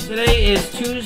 Today is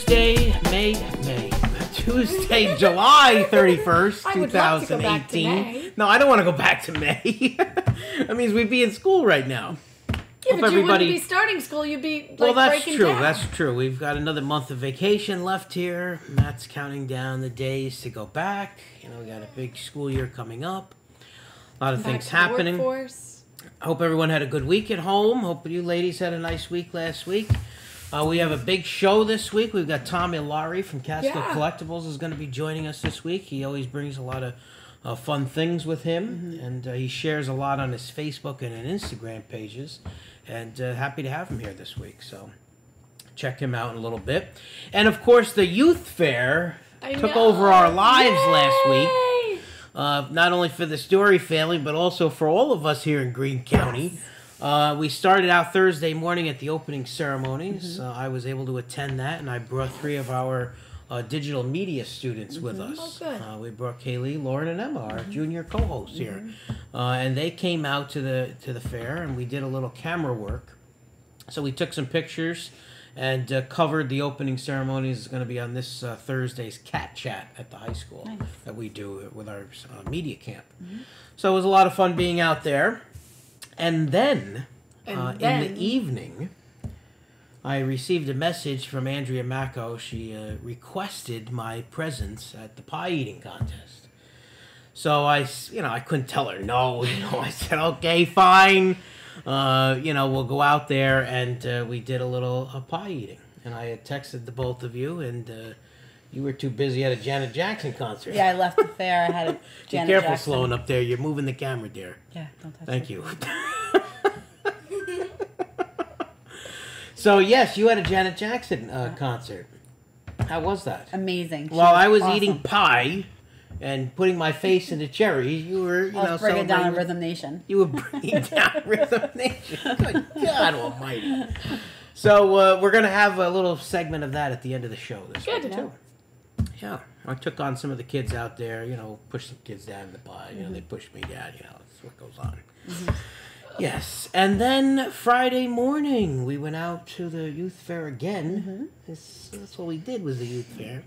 Tuesday, July 31st, 2018. No, I don't want to go back to May. That means we'd be in school right now. Yeah, but you wouldn't be starting school. You'd be like, well, that's breaking true. down. That's true. We've got another month of vacation left here. Matt's counting down the days to go back. You know, we got a big school year coming up. A lot of things happening. Workforce. I hope everyone had a good week at home. Hope you ladies had a nice week last week. We have a big show this week. We've got Tom Illari from Catskill Collectibles is going to be joining us this week. He always brings a lot of fun things with him, and he shares a lot on his Facebook and Instagram pages. And happy to have him here this week. So check him out in a little bit. And of course, the youth fair took over our lives last week. Not only for the Story family, but also for all of us here in Greene County. We started out Thursday morning at the opening ceremonies. I was able to attend that, and I brought 3 of our digital media students with us. Oh, good. We brought Kaylee, Lauren, and Emma, our junior co-hosts here. And they came out to the fair, and we did a little camera work. So we took some pictures and covered the opening ceremonies. It's going to be on this Thursday's Cat Chat at the high school that we do with our media camp. So it was a lot of fun being out there. And then, in the evening, I received a message from Andrea Macco. She requested my presence at the pie eating contest. So I couldn't tell her no. I said, okay, fine. We'll go out there, and we did a little pie eating. And I had texted the both of you, and you were too busy at a Janet Jackson concert. Yeah, I left the fair. I had a Janet Jackson. Be careful, Sloan, up there. You're moving the camera, dear. Yeah, don't touch Thank you. So, yes, you had a Janet Jackson concert. How was that? Amazing. While I was eating pie and putting my face into cherries, you were, bringing down Rhythm Nation. You were bringing down Rhythm Nation. Good God Almighty. So, we're going to have a little segment of that at the end of the show this week, too. Yeah, I took on some of the kids out there, pushed some kids down in the pie. They pushed me down, that's what goes on. Yes, and then Friday morning, we went out to the youth fair again. That's what we did, was the youth fair.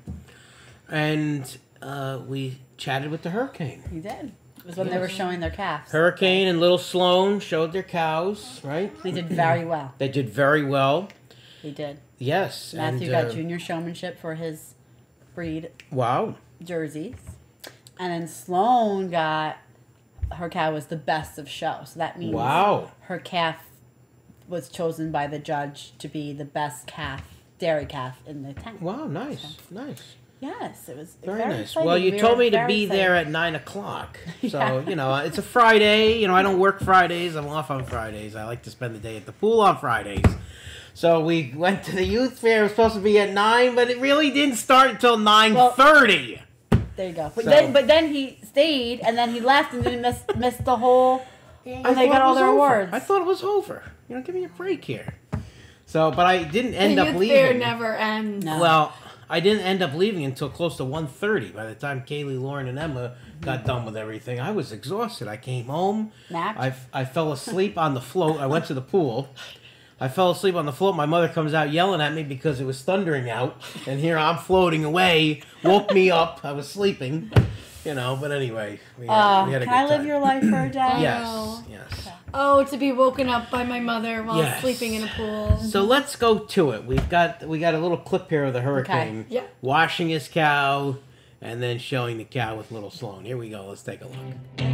And we chatted with the Hurricane. You did. It was when they were showing their calves. Hurricane and little Sloan showed their cows, right? They did very well. They did very well. They did. Yes. Matthew got junior showmanship for his breed jerseys. And then Sloan got, her cow was the best of show. So that means her calf was chosen by the judge to be the best dairy calf in the tent. Wow, nice, nice. Yes, it was very nice. Exciting. Well, you told me to be there at 9 o'clock. So, it's a Friday. I don't work Fridays. I'm off on Fridays. I like to spend the day at the pool on Fridays. So we went to the youth fair. It was supposed to be at 9, but it really didn't start until 9:30. There you go. But then he stayed, and then he left, and then missed the whole. And they got all their awards. I thought it was over. Give me a break here. So, but I didn't end up leaving. The youth fair never ends. No. Well, I didn't end up leaving until close to 1:30. By the time Kaylee, Lauren, and Emma got done with everything, I was exhausted. I came home. I fell asleep on the float. I went to the pool. I fell asleep on the float. My mother comes out yelling at me because it was thundering out. And here I'm floating away. Woke me up. I was sleeping. But anyway. We had a good time. Can I live your life for a day? Yes. Oh, to be woken up by my mother while sleeping in a pool. So let's go to it. We got a little clip here of the Hurricane washing his cow and then showing the cow with little Sloan. Here we go. Let's take a look.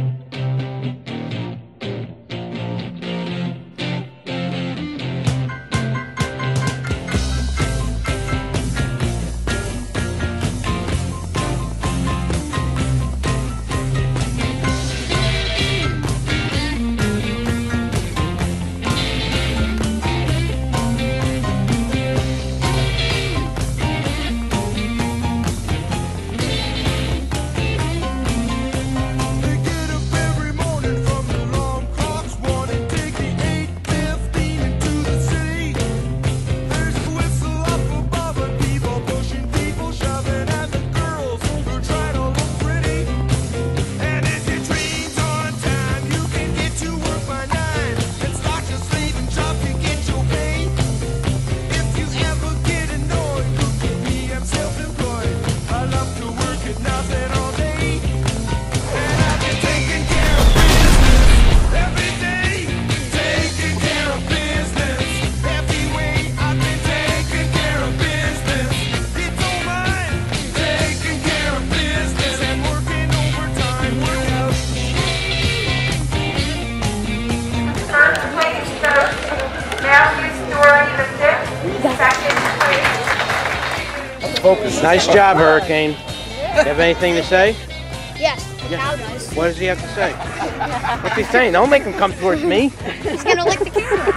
focus. Nice job, Hurricane. You have anything to say? Yes, the cow does. What does he have to say? What's he saying? Don't make him come towards me. He's gonna lick the camera.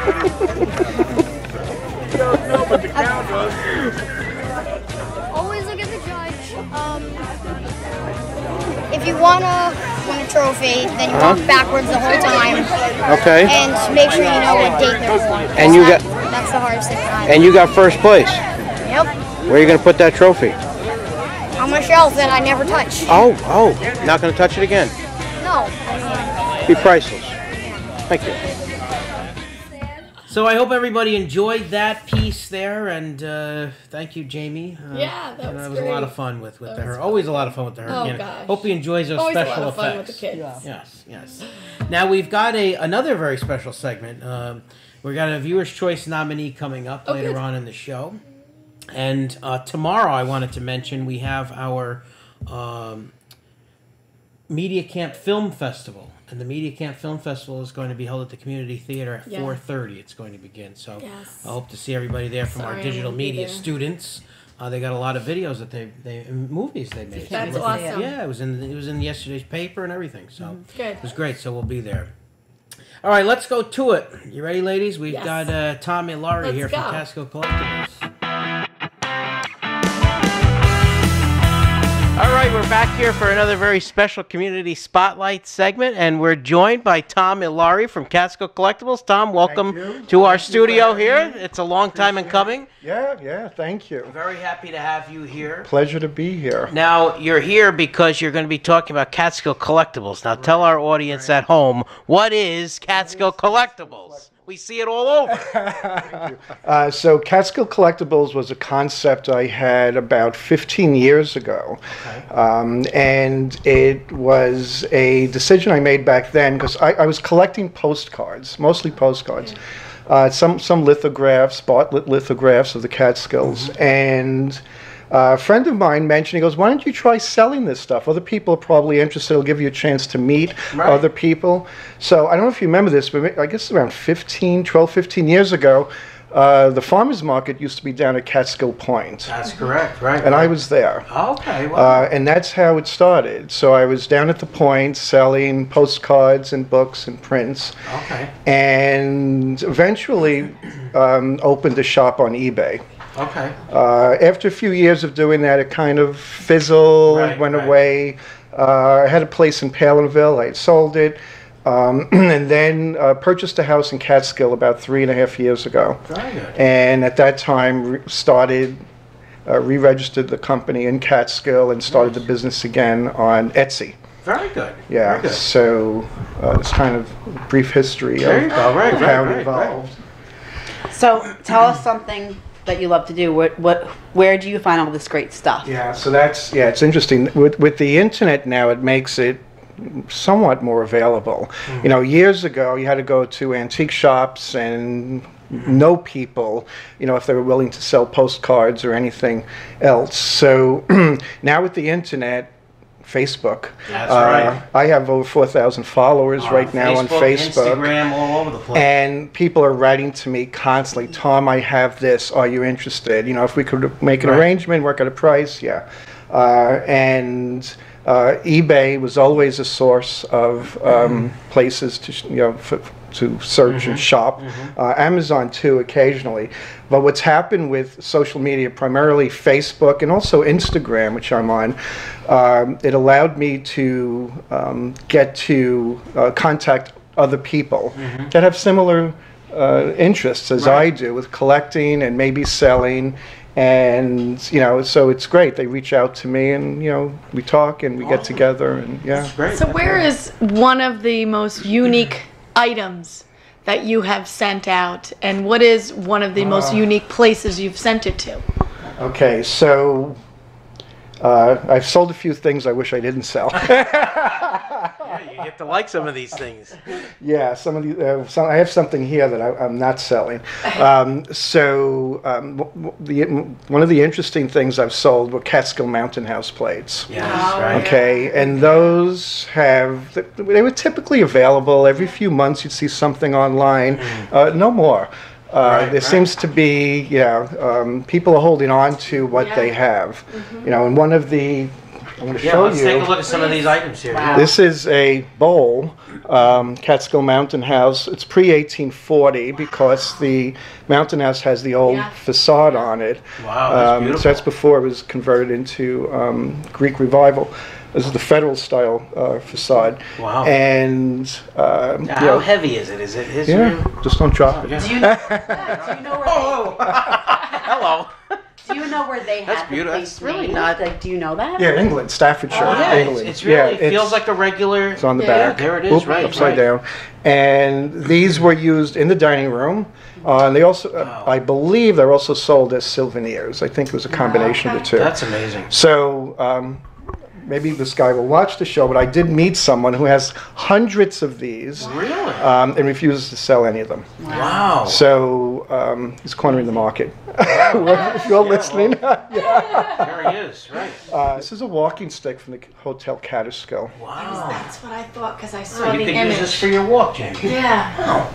No, but the cow does. Always look at the judge. If you wanna win a trophy, then you walk backwards the whole time. Okay. And make sure you know what date they're on. And you got. That's the hardest thing. And you got first place. Yep. Where are you gonna put that trophy? On my shelf that I never touch. Oh, not gonna touch it again. No. Be priceless. Thank you. So I hope everybody enjoyed that piece there, and thank you, Jamie. Yeah, that was a lot of fun with her. Always a lot of fun with her. Oh, gosh. Hope he enjoys those Always special a lot of effects. fun with the kids. Yeah. Yes. Now we've got another very special segment. We've got a Viewer's Choice nominee coming up later on in the show. And tomorrow, I wanted to mention, we have our Media Camp Film Festival. And the Media Camp Film Festival is going to be held at the Community Theater at 4:30. It's going to begin. So I hope to see everybody there from our digital media students. They got a lot of videos that movies they made. That's awesome. Yeah, it was in yesterday's paper and everything. So Good. it was great. So we'll be there. All right, let's go to it. You ready, ladies? We've got Tom Illari here from Catskill Collectibles. All right, we're back here for another very special Community Spotlight segment, and we're joined by Tom Illari from Catskill Collectibles. Tom, welcome to our studio here. It's a long time in coming. Yeah, thank you. I'm very happy to have you here. Pleasure to be here. Now, you're here because you're going to be talking about Catskill Collectibles. Now, tell our audience at home, what is Catskill Collectibles? We see it all over. So Catskill Collectibles was a concept I had about 15 years ago. And it was a decision I made back then because I was collecting postcards, mostly postcards. Some lithographs, bought lithographs of the Catskills. And a friend of mine mentioned, he goes, why don't you try selling this stuff? Other people are probably interested. It'll give you a chance to meet other people. So I don't know if you remember this, but I guess around 12, 15 years ago, the farmers market used to be down at Catskill Point. That's correct, right? And I was there. Okay, wow. And that's how it started. So I was down at the point selling postcards and books and prints. Okay. And eventually opened a shop on eBay. Okay. After a few years of doing that, it kind of fizzled, went away. I had a place in Palinville. I had sold it. And then purchased a house in Catskill about 3.5 years ago. Very good. And at that time, re-registered the company in Catskill and started the business again on Etsy. Very good. Yeah. Very good. So it's kind of a brief history of how it evolved. So tell us something that you love to do. Where do you find all this great stuff? Yeah, so it's interesting. With the internet now, it makes it somewhat more available. You know, years ago, you had to go to antique shops and know people, you know, if they were willing to sell postcards or anything else. So now with the internet, Facebook. That's right. I have over 4,000 followers right now on Facebook. Instagram, all over the place. And people are writing to me constantly, Tom, I have this, are you interested? You know, if we could make an arrangement, work out a price, eBay was always a source of places to, to search and shop. Amazon too, occasionally. But what's happened with social media, primarily Facebook and also Instagram, which I'm on, it allowed me to get to contact other people that have similar interests as I do with collecting and maybe selling. And, so it's great. They reach out to me and, we talk and we get together and So where is one of the most unique items that you have sent out, and what is one of the most unique places you've sent it to? Okay, so I've sold a few things I wish I didn't sell. You get to like some of these things. Yeah, some of the I have something here that I'm not selling. One of the interesting things I've sold were Catskill Mountain House plates. Yes, right. Okay, and those they were typically available every few months. You'd see something online. No more. There seems to be, people are holding on to what they have. And one of the, I'm going to show you. Let's take a look at some of these items here. Wow. This is a bowl, Catskill Mountain House. It's pre-1840 because the Mountain House has the old facade on it. Wow, that's beautiful. So that's before it was converted into Greek Revival. This is the federal style facade. Wow. And how heavy is it? Is it his? Just don't drop it. Do you know where Hello. Do you know where they That's had beautiful. the That's place really made? not. Like, do you know that? Yeah, England, Staffordshire, England. It's really feels like a regular. It's on the back. There it is. Right. Upside down. And these were used in the dining room. And they also, I believe, they're also sold as souvenirs. I think it was a combination of the two. That's amazing. So maybe this guy will watch the show, but I did meet someone who has hundreds of these. Really? And refuses to sell any of them. Wow. So he's cornering the market. If you're listening. There he is. Right. This is a walking stick from the Hotel Catskill. Wow. That's what I thought because I saw You the can image. use this for your walk, Jamie. Yeah.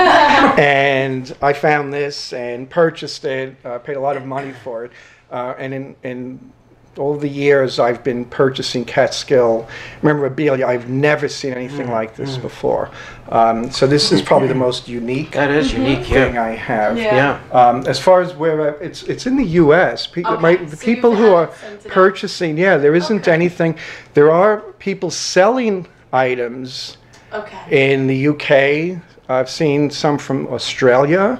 And I found this and purchased it, paid a lot of money for it. And in all the years I've been purchasing Catskill memorabilia, I've never seen anything like this before. So this is probably the most unique That is unique. thing I have. Yeah. As far as where it's in the U.S. The So people you who are have sent it out. purchasing, there isn't anything. There are people selling items in the UK. I've seen some from Australia.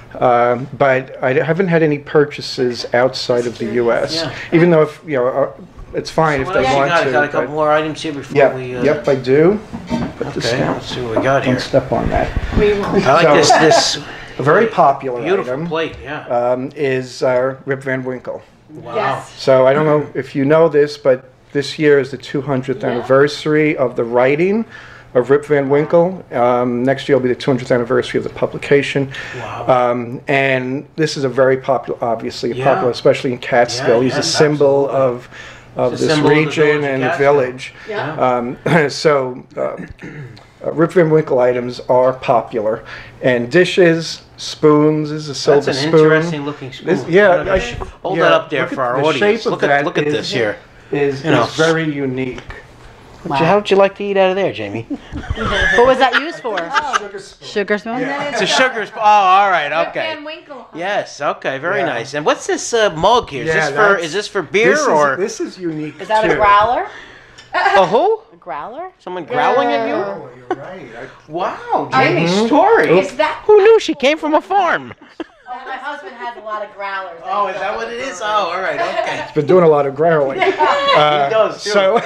But I haven't had any purchases outside of the U.S. Yeah. Even though it's fine if What they else want you got? to. Got a couple more items here before we. Yep, I do. Put this Okay. down. Let's see what we got here. Don't step on that. I like So- this A very popular beautiful item plate. Yeah. is Rip Van Winkle. Wow. Yes. So I don't know if you know this, but this year is the 200th anniversary of the writing of Rip Van Winkle. Next year will be the 200th anniversary of the publication. Wow. And this is a very popular, obviously Yeah. popular, especially in Catskill. He's Yeah, a symbol absolutely. of It's a this symbol of the region village of and the Catskill. village. Yeah. So Rip Van Winkle items are popular. And dishes, spoons, this is a silver That's an spoon. interesting looking spoon. Hold that up there look for at our the audience. shape of Look that at this here. is You know. very unique. How would you like to eat out of there, Jamie? What was that used for? Sugar spoon? It's a sugar spoon. Oh, all right. Okay. Van Winkle. Yes. Okay. Very Yeah. nice. And what's this mug here? Yeah, Is this for beer or? This is unique Is that too. a growler? A who? A growler? Someone growling at you? Oh, you're right. Wow, Jamie's story. Is that? Who knew she came from a farm? Oh, my husband has a lot of growlers. Oh, is that what it is? Oh, all right. Okay. He's been doing a lot of growling. He does too. So,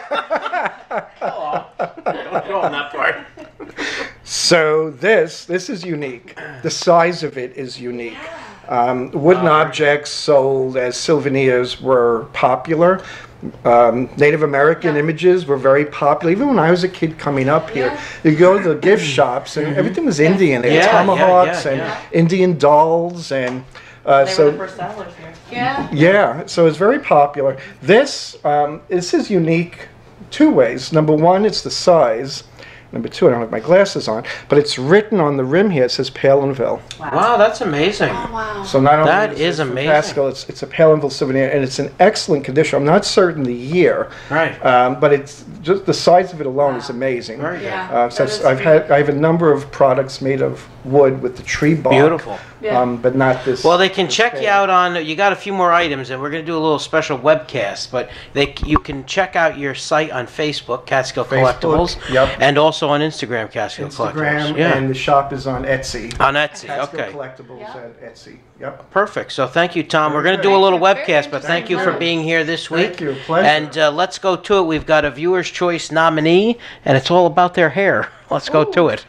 Oh, don't go on that part. so this is unique. The size of it is unique. Wooden objects sold as souvenirs were popular. Native American images were very popular. Even when I was a kid coming up here, you go to the gift shops and everything was Indian. They had Yeah, tomahawks and yeah. Indian dolls and They were the so. first settlers here. Yeah. Yeah, so it's very popular. This is unique two ways. Number one, it's the size. Number two, I don't have my glasses on, but it's written on the rim here. It says Palinville. Wow, that's amazing. Wow. So not only That is is it from amazing. Catskill, it's a Palinville souvenir, and it's in excellent condition. I'm not certain the year, Right. but it's just the size of it alone is amazing. Very good. Yeah. So that is I have a number of products made of wood with the tree bark. Beautiful. Yeah. But not this. Well, they can check you out on. You got a few more items, and we're going to do a little special webcast. But you can check out your site on Facebook, Catskill Collectibles, yep. and also on Instagram, Catskill Instagram, Collectibles. Yeah, and the shop is on Etsy. on Etsy. Catskill Okay, Collectibles at Etsy. Yep. perfect. So thank you, Tom. We're going to do a Thank little you. Very webcast, but thank you for interesting. being here this week. Thank you. Pleasure. And let's go to it. We've got a viewer's choice nominee, and it's all about their hair. Let's go to it.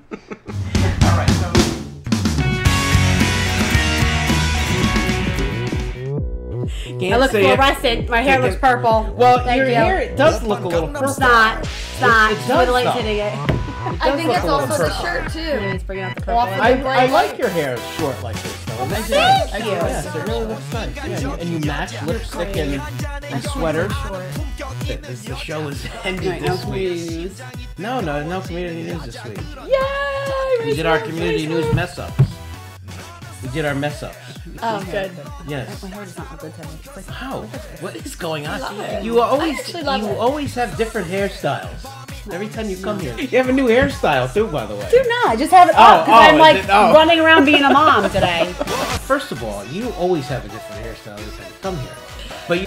I look fluorescent. My hair looks purple. Well, Thank your you. hair does look a little purple. It's not. It's not. It It's does, the light though. hitting it. I think it's also the shirt too. He's bringing out the purple. Off of I the bright like light. your hair short like this, though. Thank you. Yes, it really looks nice. Yeah, and you match lipstick and sweaters. The show is ended this week. No community news this week. Yay! We did our community news mess ups. We did our mess ups. Oh, good. Yes. My hair does not look good today. It's like, How? What is going on? it. You I actually love it. always have different hairstyles. Every time you come here. You have a new hairstyle too, by the way. do not. I just have it up because I'm like running around being a mom today. First of all, you always have a different hairstyle every time you come here. But you...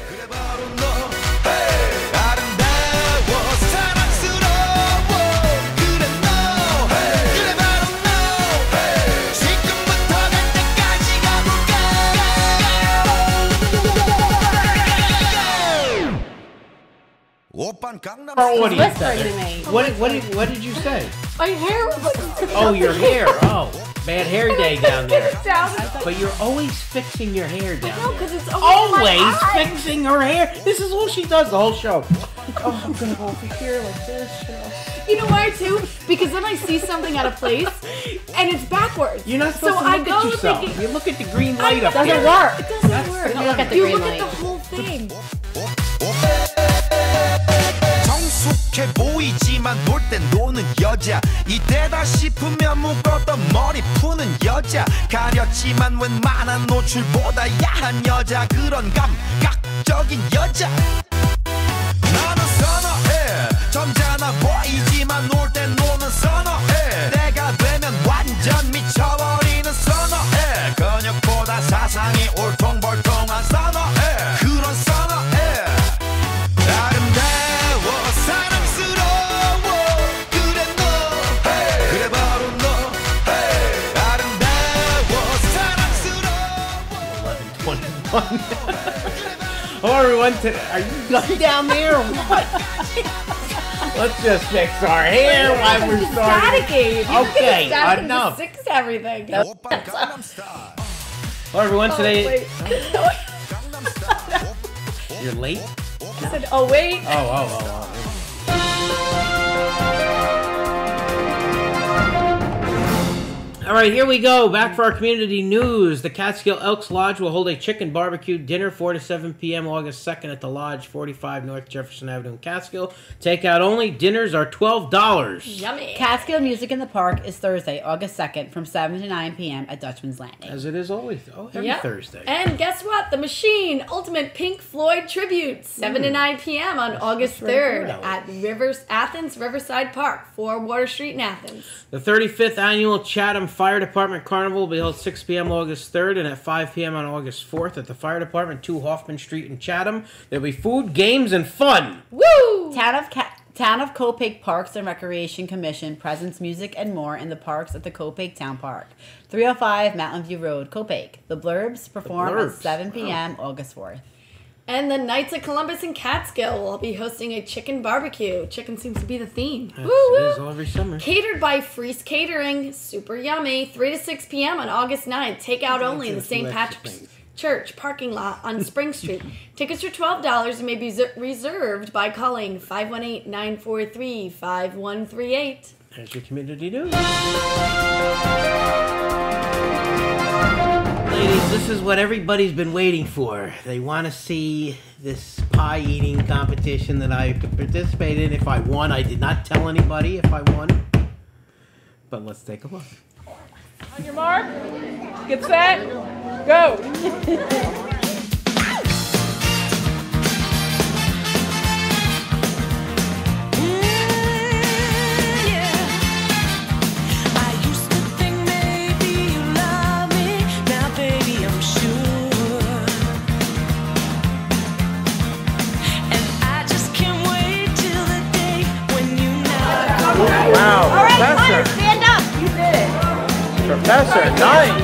What do you say? What did you say? My hair was like... Oh, your hair. Oh, bad hair day down there. But you're always fixing your hair down there. because it's Always fixing her hair. This is all she does the whole show. Oh, I'm gonna go over here like this. You know why too? Because then I see something out of place, and it's backwards. You're not supposed to look at yourself. Thinking, you look at the green light up Doesn't there. work. It doesn't work. Look at the You green look light. at the whole thing. 성숙해 보이지만 놀 땐 노는 여자 이때다 싶으면 묶었던 머리 푸는 여자 가렸지만 웬만한 노출보다 야한 여자 그런 감각적인 여자 나는 선어해 점잖아 보이지만 놀 땐 노는 선어해 내가 되면 완전 미쳐버리는 선어해 근육보다 사상이 울퉁불퉁한 선어해 그런 선어해 아름다워 사랑스러워 그래 너 그래 바로 너 아름다워 사랑스러워 11:21. Hello everyone, are you done down there or what? Let's just fix our hair while we're starting. Okay, enough. Fix everything. Hello everyone, today... Wait. You're late? I said, oh wait. Oh. All right, here we go. Back for our community news. The Catskill Elks Lodge will hold a chicken barbecue dinner 4 to 7 p.m. August 2nd at the Lodge, 45 North Jefferson Avenue in Catskill. Takeout only. Dinners are $12. Yummy. Catskill Music in the Park is Thursday, August 2nd from 7 to 9 p.m. at Dutchman's Landing. As it is always. Oh, every Thursday. And guess what? The Machine Ultimate Pink Floyd Tribute, 7 to 9 p.m. on August 3rd at Athens Riverside Park, 4 Water Street in Athens. The 35th Annual Chatham Fire Department Carnival will be held 6 p.m. August 3rd and at 5 p.m. on August 4th at the Fire Department, 2 Hoffman Street in Chatham. There'll be food, games, and fun. Woo! Town of Copake Parks and Recreation Commission presents music and more in the parks at the Copake Town Park, 305 Mountain View Road, Copake. The Blurbs perform at 7 p.m. August 4th. And the Knights of Columbus and Catskill will be hosting a chicken barbecue. Chicken seems to be the theme. Yes, it is all every summer. Catered by Freeze Catering. Super yummy. 3 to 6 p.m. on August 9th. Takeout only in the St. Patrick's Church parking lot on Spring Street. Tickets are $12 and may be reserved by calling 518-943-5138. There's your community news. Ladies, this is what everybody's been waiting for. They want to see this pie eating competition that I could participate in if I won. I did not tell anybody if I won. But let's take a look. On your mark, get set, go. Wow, All right, Professor. Connor, stand up. You did it. Professor, nice.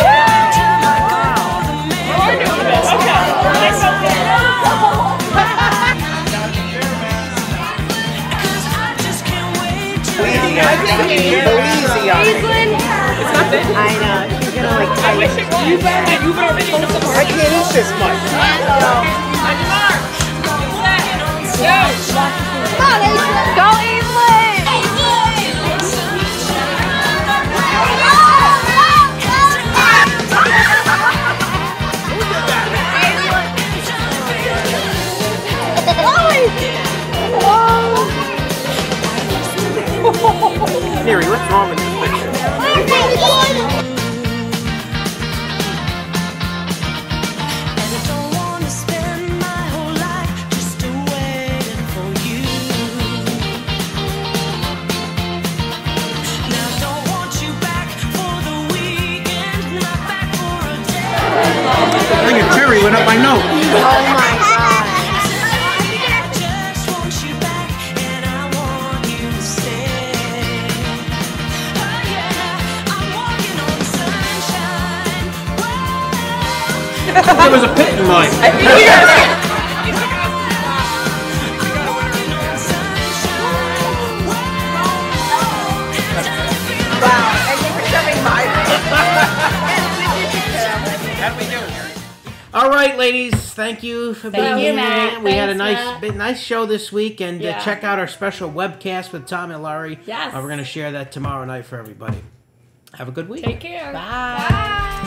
I know. She's gonna like I wish it was. You've already done some more. I can't eat this much. On your mark. Get set. Go. Come on, Aislinn. Go, Aislinn. Mary, what's wrong with this picture? my note. Oh my god. There was a pit in mine. I think you guys. All right, ladies. Thank you for being here. Matt. We had a Thanks, nice show this week, and check out our special webcast with Tom Illari. Yes. We're going to share that tomorrow night for everybody. Have a good week. Take care. Bye.